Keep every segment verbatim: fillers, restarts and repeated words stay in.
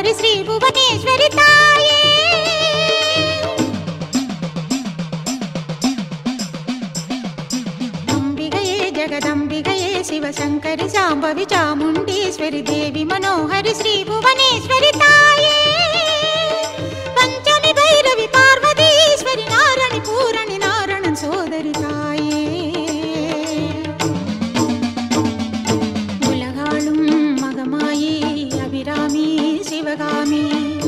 मनोहरि श्री भुवनेश्वरी ताये अंबिगये जगदंबिगये शिवशंकरि शांभवी चामुंडेश्वरी देवी मनोहरि श्री भुवनेश्वरी ताये पंचमी भैरवी पार्वतीश्वरी नारायणी पूरणी नारायण सोदरी ताये उलगाळुम मगमायी अभिरामी शिवगामी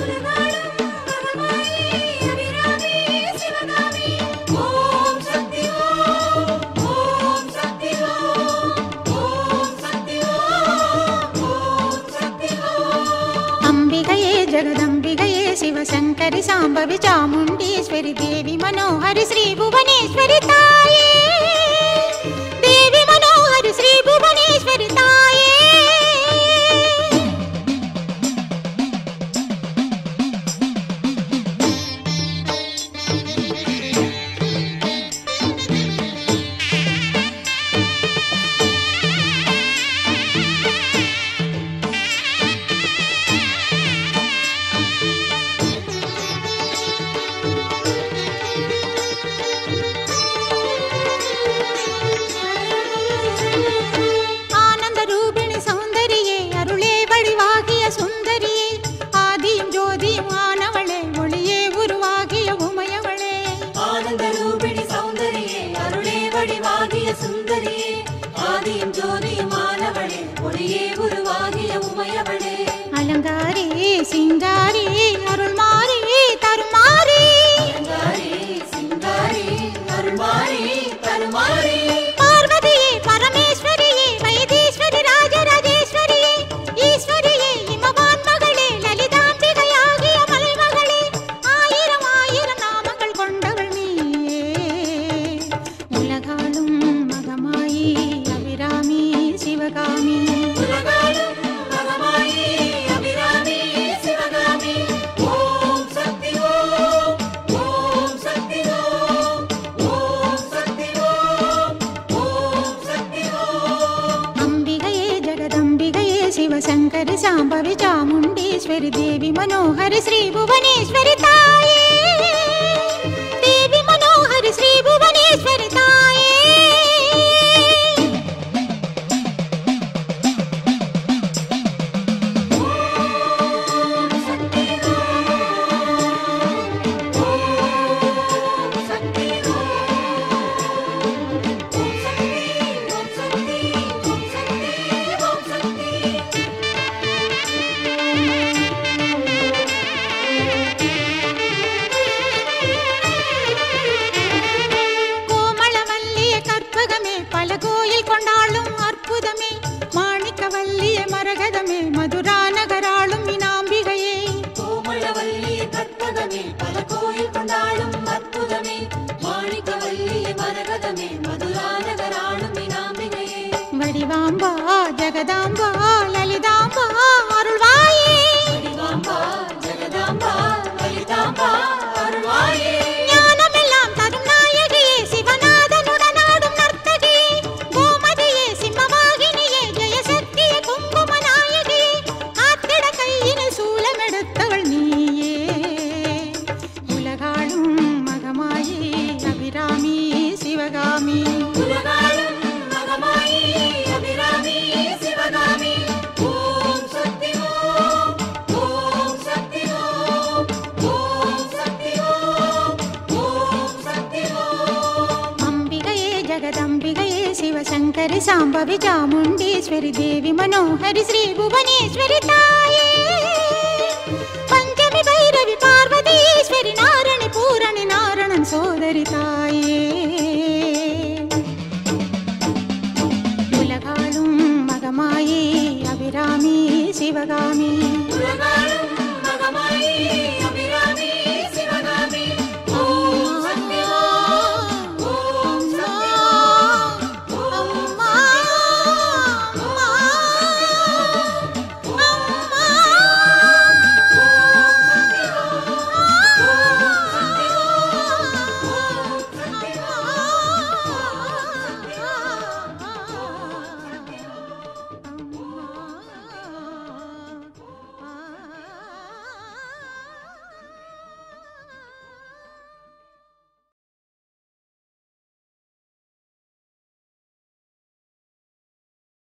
जगदंबिगये शिवशंकरि शांभवी चामुंडेश्वरी देवी मनोहरि श्री भुवनेश्वरी ताये देवी मनोहरि श्री भुवनेश्वरी ताये अलंगारी सिंगारी अरुळमारी तरुमारी अलंगारी सिंगारी अरुळमारी तरुमारी पार्वती परमेश्वरी वैदेश्वरी राजराजेश्वरी ईश्वरी हिमवान मगळे ललितांबिकयागिय मलैमगळे आयिरम आयिरम नामगळ कोंडवळ नीये उलगाळुम मगमायी अभिरामी शिवगामी शिवशंकरि शांभवी चामुंडेश्वरी देवी मनोहरि श्री भुवनेश्वरी ताये देवी मनोहरि श्री भुवनेश्वरी ताये मधुरा नगराळुम मीनांबिगये कोमलवल्लिये कत्पगमे पलकोयिल कोंडाळुम अद्भुतमे माणिकवल्लिये मरगदमे मधुरा नगराळुम मीनांबिगये वडिवांबा जगदांबा ललितांबा अरुळवाये वडिवांबा जगदांबा ललितांबा अरुळवाये ஞானமெல்லாம் தரும் நாயகியே சிவநாதனுடன் ஆடும் நர்த்தகியே கோமதியே சிம்மவாகினியே ஜெயசக்தியே குங்கும சூலமெடுத்தவள் நீயே உலகாளும் மகமாயி அபிராமி சிவகாமி உலகாளும் மகமாயி அபிராமி சிவகாமி ஓம் சக்தி ஓம் ஓம் சக்தி ஓம் ஓம் சக்தி ஓம் ஓம் சக்தி ஓம் अंबिगये जगदंबिगये शिवशंकरि शांभवी चामुंडेश्वरी देवी मनोहरि श्री भुवनेश्वरी ताये पंचमी भैरवी पार्वतीश्वरी नारायणी पूरणी नारायण सोदरी ताये।